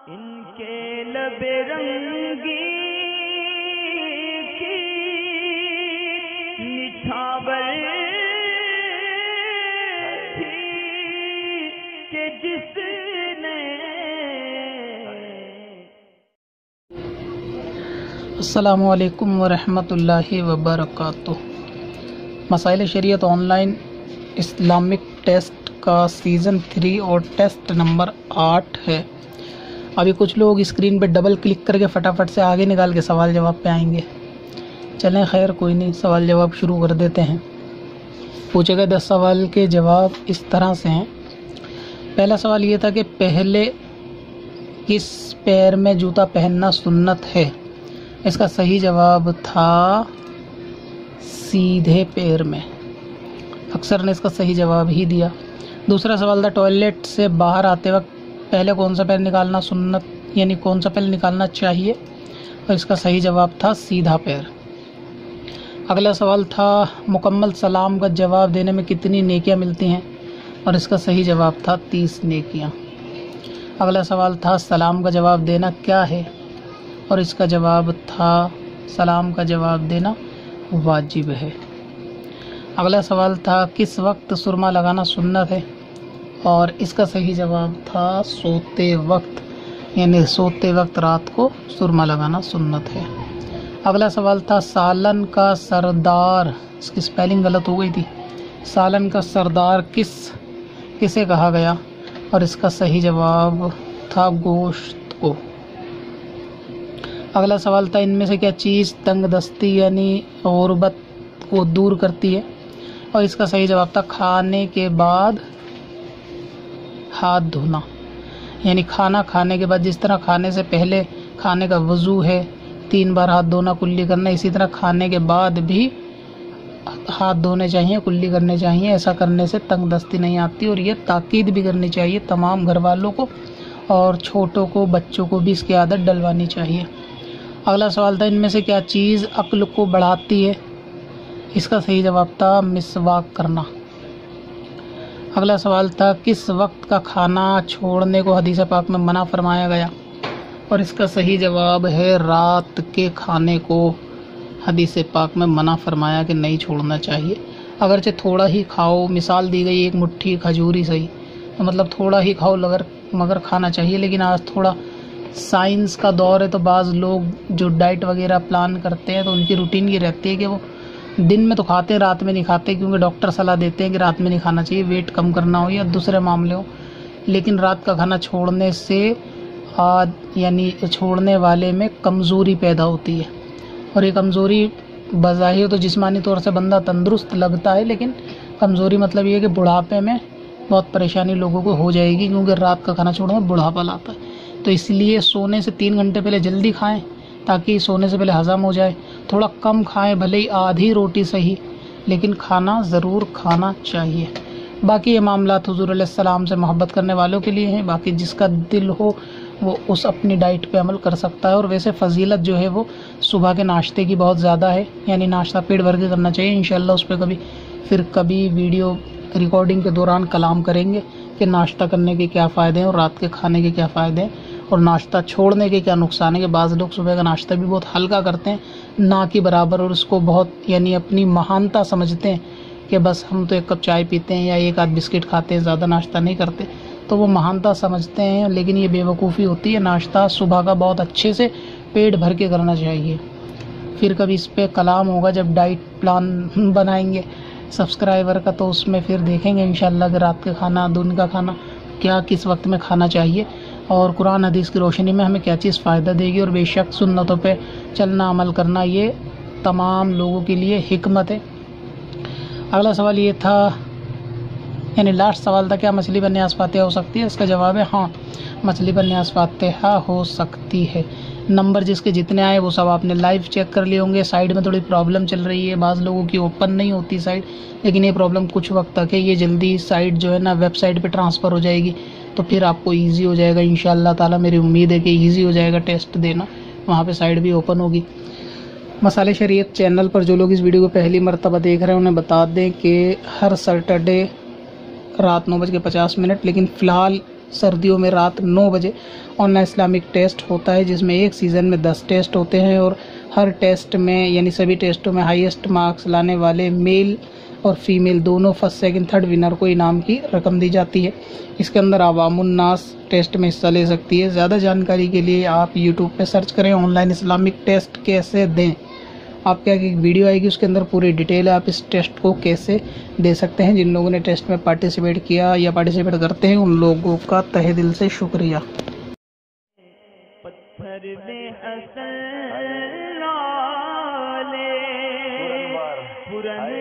इनके लबे रंगी की निछावर थी कि जिसने। अस्सलामु अलैकुम वरहमतुल्लाहि वबरकातुह। मसाइल शरीयत ऑनलाइन इस्लामिक टेस्ट का सीज़न 3 और टेस्ट नंबर 8 है। अभी कुछ लोग स्क्रीन पे डबल क्लिक करके फटाफट से आगे निकाल के सवाल जवाब पे आएंगे। चलें खैर कोई नहीं, सवाल जवाब शुरू कर देते हैं। पूछे गए 10 सवाल के जवाब इस तरह से हैं। पहला सवाल ये था कि पहले किस पैर में जूता पहनना सुन्नत है। इसका सही जवाब था सीधे पैर में। अक्सर ने इसका सही जवाब ही दिया। दूसरा सवाल था टॉयलेट से बाहर आते वक्त पहले कौन सा पैर निकालना सुन्नत, यानी कौन सा पैर निकालना चाहिए, और इसका सही जवाब था सीधा पैर। अगला सवाल था मुकम्मल सलाम का जवाब देने में कितनी नेकियां मिलती हैं, और इसका सही जवाब था 30 नेकियां। अगला सवाल था सलाम का जवाब देना क्या है, और इसका जवाब था सलाम का जवाब देना वाजिब है। अगला सवाल था किस वक्त सुरमा लगाना सुन्नत है, और इसका सही जवाब था सोते वक्त, यानी सोते वक्त रात को सुरमा लगाना सुन्नत है। अगला सवाल था सालन का सरदार, इसकी स्पेलिंग गलत हो गई थी, सालन का सरदार किसे कहा गया, और इसका सही जवाब था गोश्त को। अगला सवाल था इनमें से क्या चीज़ तंगदस्ती यानी गुर्बत को दूर करती है, और इसका सही जवाब था खाने के बाद हाथ धोना। यानी खाना खाने के बाद जिस तरह खाने से पहले खाने का वज़ू है 3 बार हाथ धोना कुल्ली करना, इसी तरह खाने के बाद भी हाथ धोने चाहिए, कुल्ली करने चाहिए। ऐसा करने से तंगदस्ती नहीं आती, और ये ताकीद भी करनी चाहिए तमाम घर वालों को, और छोटों को, बच्चों को भी इसकी आदत डलवानी चाहिए। अगला सवाल था इनमें से क्या चीज़ अक्ल को बढ़ाती है। इसका सही जवाब था मिसवाक करना। अगला सवाल था किस वक्त का खाना छोड़ने को हदीस पाक में मना फरमाया गया, और इसका सही जवाब है रात के खाने को हदीस पाक में मना फरमाया कि नहीं छोड़ना चाहिए। अगरचे थोड़ा ही खाओ, मिसाल दी गई एक मुट्ठी खजूरी सही, तो मतलब थोड़ा ही खाओ मगर खाना चाहिए। लेकिन आज थोड़ा साइंस का दौर है, तो बाज़ लोग जो डाइट वगैरह प्लान करते हैं तो उनकी रूटीन ये रहती है कि वो दिन में तो खाते हैं, रात में नहीं खाते, क्योंकि डॉक्टर सलाह देते हैं कि रात में नहीं खाना चाहिए, वेट कम करना हो या दूसरे मामले हो। लेकिन रात का खाना छोड़ने से यानी छोड़ने वाले में कमज़ोरी पैदा होती है, और ये कमज़ोरी बज़ाहिर तो जिस्मानी तौर से बंदा तंदुरुस्त लगता है, लेकिन कमज़ोरी मतलब ये है कि बुढ़ापे में बहुत परेशानी लोगों को हो जाएगी, क्योंकि रात का खाना छोड़ने में बुढ़ापा लाता है। तो इसलिए सोने से 3 घंटे पहले जल्दी खाएं, ताकि सोने से पहले हज़म हो जाए। थोड़ा कम खाएं, भले ही आधी रोटी सही, लेकिन खाना ज़रूर खाना चाहिए। बाकी ये मामलात हुज़ूर अलैहिस्सलाम से मोहब्बत करने वालों के लिए हैं। बाकी जिसका दिल हो वो उस अपनी डाइट पे अमल कर सकता है। और वैसे फ़जीलत जो है वो सुबह के नाश्ते की बहुत ज़्यादा है, यानी नाश्ता पेट भर के करना चाहिए। इंशाल्लाह उस पर कभी वीडियो रिकॉर्डिंग के दौरान कलाम करेंगे कि नाश्ता करने के क्या फ़ायदे हैं और रात के खाने के क्या फ़ायदे हैं, और नाश्ता छोड़ने के क्या नुकसान है। कि बाज़ लोग सुबह का नाश्ता भी बहुत हल्का करते हैं, ना कि बराबर, और उसको बहुत यानी अपनी महानता समझते हैं कि बस हम तो 1 कप चाय पीते हैं या 1 आध बिस्किट खाते हैं, ज़्यादा नाश्ता नहीं करते, तो वो महानता समझते हैं। लेकिन ये बेवकूफ़ी होती है। नाश्ता सुबह का बहुत अच्छे से पेट भर के करना चाहिए। फिर कभी इस पर कलाम होगा जब डाइट प्लान बनाएंगे सब्सक्राइबर का, तो उसमें फिर देखेंगे इंशाल्लाह कि रात का खाना, दिन का खाना क्या किस वक्त में खाना चाहिए, और कुरान हदीस की रोशनी में हमें क्या चीज़ फ़ायदा देगी। और बेशक सुन्नतों पे चलना, अमल करना, ये तमाम लोगों के लिए हिकमत है। अगला सवाल ये था, यानी लास्ट सवाल था, क्या मछली पर न्यास फातिहा हो सकती है। इसका जवाब है हाँ, मछली पर न्यास फातिहा हो सकती है। नंबर जिसके जितने आए वो सब आपने लाइव चेक कर लिए होंगे। साइड में थोड़ी प्रॉब्लम चल रही है, बाज़ लोगों की ओपन नहीं होती साइड, लेकिन ये प्रॉब्लम कुछ वक्त तक है। ये जल्दी साइड जो है ना वेबसाइट पे ट्रांसफ़र हो जाएगी, तो फिर आपको इजी हो जाएगा इंशाअल्लाह ताला। मेरी उम्मीद है कि इजी हो जाएगा टेस्ट देना, वहाँ पे साइड भी ओपन होगी। मसाले शरीयत चैनल पर जो लोग इस वीडियो को पहली मरतबा देख रहे हैं उन्हें बता दें कि हर सैटरडे रात 9:50, लेकिन फ़िलहाल सर्दियों में रात 9 बजे ऑनलाइन इस्लामिक टेस्ट होता है, जिसमें एक सीज़न में 10 टेस्ट होते हैं और हर टेस्ट में यानी सभी टेस्टों में हाईएस्ट मार्क्स लाने वाले मेल और फीमेल दोनों फर्स्ट सेकंड थर्ड विनर को इनाम की रकम दी जाती है। इसके अंदर अवामुन नास टेस्ट में हिस्सा ले सकती है। ज़्यादा जानकारी के लिए आप यूट्यूब पे सर्च करें ऑनलाइन इस्लामिक टेस्ट कैसे दें। आपके आगे एक वीडियो आएगी, उसके अंदर पूरी डिटेल है आप इस टेस्ट को कैसे दे सकते हैं। जिन लोगों ने टेस्ट में पार्टिसिपेट किया या पार्टिसिपेट करते हैं उन लोगों का तहे दिल से शुक्रिया। पत्थर में असल लाले पुरन